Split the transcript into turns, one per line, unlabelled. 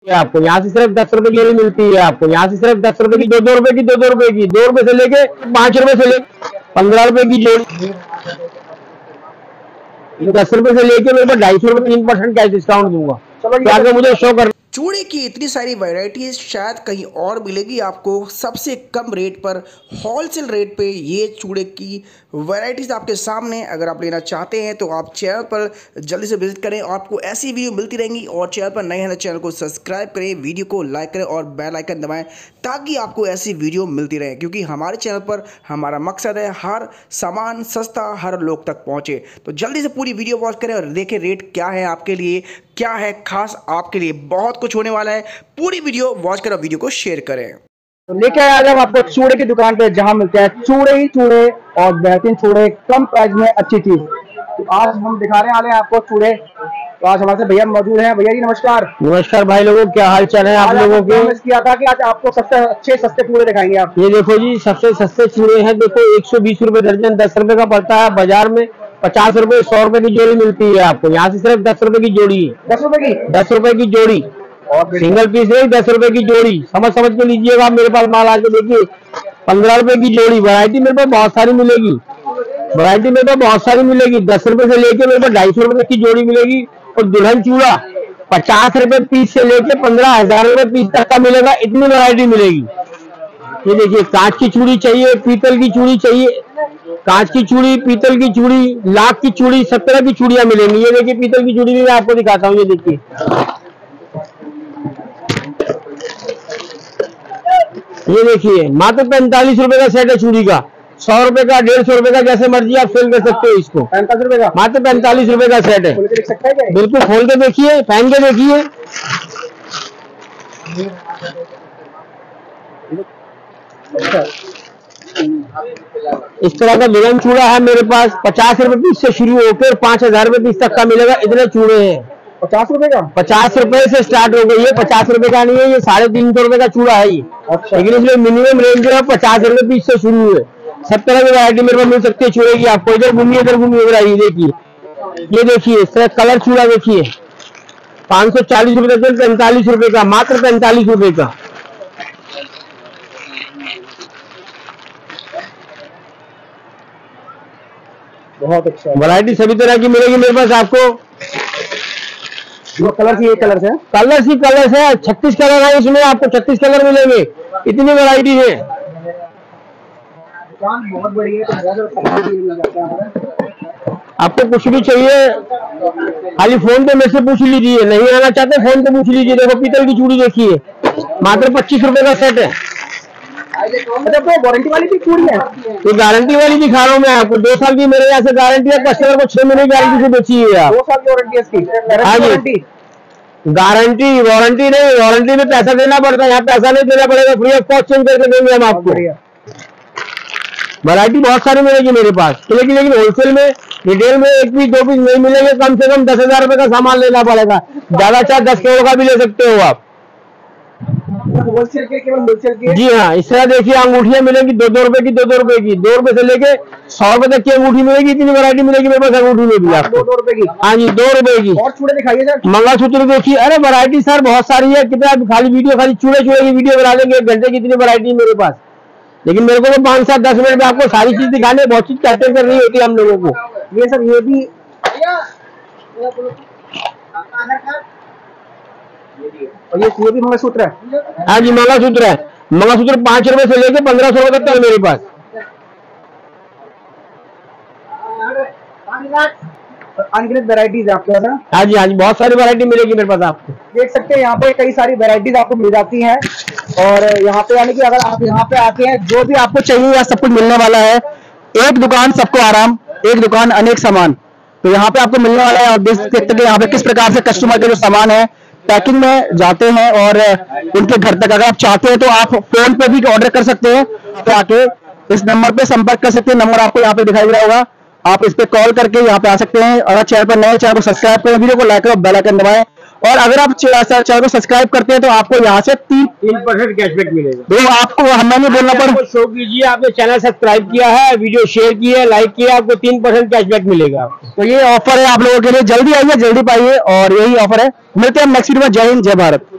आपको यहाँ से सिर्फ 10 रुपए की जोड़ी मिलती है। आपको यहाँ से सिर्फ 10 रुपए की, 2 रुपए की, 2 रुपए की, 2 रुपए से लेके 5 रुपए से लेके 15 रुपए की जोड़ी, 10 रुपए से लेके मेरे को 250 रुपए 3% कैश डिस्काउंट दूंगा। चलो आगे मुझे शो कर।
चूड़े की इतनी सारी वैरायटीज शायद कहीं और मिलेगी आपको सबसे कम रेट पर, होलसेल रेट पे ये चूड़े की वैरायटीज आपके सामने। अगर आप लेना चाहते हैं तो आप चैनल पर जल्दी से विजिट करें और आपको ऐसी वीडियो मिलती रहेंगी। और चैनल पर नए हैं तो चैनल को सब्सक्राइब करें, वीडियो को लाइक करें और बेल आइकन दबाएं ताकि आपको ऐसी वीडियो मिलती रहे, क्योंकि हमारे चैनल पर हमारा मकसद है हर सामान सस्ता हर लोग तक पहुँचे। तो जल्दी से पूरी वीडियो वॉच करें और देखें रेट क्या है आपके लिए, क्या है खास आपके लिए। बहुत कुछ होने वाला है, पूरी वीडियो वॉच कर, वीडियो को शेयर करें।
तो लेके आया जब आपको चूड़े की दुकान पे, जहां मिलते हैं चूड़े ही चूड़े और बेहतरीन चूड़े कम प्राइस में अच्छी चीज। तो आज हम दिखाने वाले हैं आपको चूड़े। तो आज हमारे भैया मौजूद हैं। भैया जी नमस्कार।
नमस्कार भाई लोगों, क्या हाल चाल है आप लोगों के।
किया था कि आज आपको सबसे अच्छे सस्ते चूड़े दिखाएंगे आप।
ये देखो जी, सबसे सस्ते चूड़े हैं। देखो 120 रुपए दर्जन, 10 रुपए का पड़ता है। बाजार में 50 रुपए 100 रुपए की जोड़ी मिलती है। आपको यहाँ से सिर्फ 10 रुपए की जोड़ी,
10 रुपए की,
10 रुपए की जोड़ी और सिंगल पीस नहीं, 10 रुपए की जोड़ी। समझ के लीजिएगा। मेरे पास माल आके देखिए, 15 रुपए की जोड़ी। वैरायटी मेरे पास बहुत सारी मिलेगी, वैरायटी मेरे पास बहुत सारी मिलेगी। 10 रुपए से लेके मेरे पास 250 रुपए की जोड़ी मिलेगी। और दुल्हन चूड़ा 50 रुपए पीस से लेके 15,000 रुपए पीस तक का मिलेगा। इतनी वैरायटी मिलेगी। ये देखिए, कांच की चूड़ी चाहिए, पीतल की चूड़ी चाहिए, कांच की चूड़ी, पीतल की चूड़ी, लाख की चूड़ी, सब तरह की चूड़ियां मिलेंगी। ये देखिए, पीतल की चूड़ी भी मैं आपको दिखाता हूँ। ये देखिए, ये देखिए, मात्र 45 रुपए का सेट है चूड़ी का। 100 रुपए का, 150 रुपए का, जैसे मर्जी आप सेल कर सकते हो इसको।
45 रुपए का,
मात्र 45 रुपए का सेट है। बिल्कुल खोल के देखिए, पहन के देखिए। इस तरह का दुल्हन चूड़ा है मेरे पास। 50 रुपए पीस से शुरू होकर 5,000 रुपए पीस तक का मिलेगा। इतने चूड़े हैं।
50 रुपए का,
50 रुपए से स्टार्ट हो गई है। 50 रुपए का नहीं है, ये 350 रुपए का चूड़ा है ये।
अच्छा।
लेकिन इसमें मिनिमम रेंज जो है 50 रुपए पीस से शुरू है। सब तरह की वैरायटी मेरे पास मिल सकती है चूड़े की। आपको इधर घूमिए, इधर घूमिए, इधर आइए। देखिए, ये देखिए, इस तरह कलर चूड़ा देखिए, 540 रुपए दर्जन, 45 रुपए का, मात्र 45 रुपए का।
बहुत अच्छा
वैरायटी सभी तरह की मिलेगी मेरे पास आपको।
कलर की, कलर है,
कलर्स ही कलर्स है। 36 कलर है इसमें, आपको 36 कलर मिलेंगे। इतनी वैरायटी है।
दुकान बहुत बड़ी है, तो
आपको कुछ भी चाहिए खाली फोन पे मेरे से पूछ लीजिए। नहीं आना चाहते फोन पे पूछ लीजिए। देखो, पीतल की चूड़ी देखिए, मात्र 25 रुपए का सेट है।
अच्छा, तो वारंटी वाली भी चूड़ी है?
ये गारंटी वाली दिखा रहा हूँ मैं आपको। 2 साल की मेरे यहाँ से गारंटी है। कस्टमर को 6 महीने की गारंटी से बेचिए आप।
2 साल की वारंटी है इसकी?
हाँ जी, गारंटी वारंटी नहीं, वारंटी में पैसा देना पड़ता है। यहाँ पैसा नहीं देना पड़ेगा, फ्री ऑफ कॉस्ट चेंज करके देंगे हम आपको। वैरायटी बहुत सारी मिलेगी मेरे पास। लेकिन होलसेल में, रिटेल में 1 पीस 2 पीस नहीं मिलेंगे। कम से कम 10,000 रुपए का सामान लेना पड़ेगा। ज्यादा चाहे 10 करोड़ का भी ले सकते हो आप।
होलसेल के, केवल होलसेल के?
जी हाँ। इस तरह देखिए, अंगूठियां मिलेंगी 2 रुपए की, 2 रुपए की, 2 रुपए से लेके 100 रुपए तक की अंगूठी मिलेगी। इतनी वैरायटी मिलेगी मेरे पास अंगूठी में भी आपको।
2 रुपए की?
हाँ जी, 2 रुपए की।
और चूड़े दिखाइए सर।
मंगलसूत्र देखिए। अरे वैरायटी सर बहुत सारी है। कितना खाली वीडियो, खाली चूड़े की वीडियो बना देंगे 1 घंटे की। इतनी वैरायटी है मेरे पास। लेकिन मेरे को तो 5, 7, 10 मिनट में आपको सारी चीज दिखाने, बहुत चीज कैप्चर करनी होती है हम लोगों को।
ये सर, ये भी और ये भी मंगलसूत्र है?
हाँ जी, मंगलसूत्र है। मंगलसूत्र 5 रुपए से लेके 1500 रुपए तक है मेरे पास।
अनगिनत वैरायटीज आपके पास है?
हाँ जी, हाँ जी, बहुत सारी वैरायटी मिलेगी मेरे पास आपको।
देख सकते हैं यहाँ पे कई सारी वैरायटीज आपको मिल जाती हैं। और यहाँ पे यानी कि अगर आप यहाँ पे आते हैं, जो भी आपको चाहिए यहाँ सब कुछ मिलने वाला है। एक दुकान सबको आराम, एक दुकान अनेक सामान। तो यहाँ पे आपको मिलने वाला है। और देख सकते हैं यहाँ पे किस प्रकार से कस्टमर के जो सामान है पैकिंग में जाते हैं और उनके घर तक। अगर आप चाहते हैं तो आप फोन पे भी ऑर्डर कर सकते हैं। तो आके इस नंबर पे संपर्क कर सकते हैं। नंबर आपको यहाँ पे दिखाई दे रहा होगा। आप इस पे कॉल करके यहाँ पे आ सकते हैं। अगर चैनल पर नए, चैनल को सब्सक्राइब करें, वीडियो को लाइक करें, बेल आइकन दबाएं। और अगर आप चैनल को सब्सक्राइब करते हैं तो आपको यहाँ से 3% कैशबैक मिलेगा। तो आपको हमें नहीं बोलना पड़ेगा।
शो कीजिए, आपने चैनल सब्सक्राइब किया है, वीडियो शेयर किया है, लाइक किया, आपको 3% कैशबैक मिलेगा।
तो ये ऑफर है आप लोगों के लिए। जल्दी आइए, जल्दी पाइए। और यही ऑफर है। मिलते हैं नेक्स्ट वीडियो में। जय हिंद, जय भारत।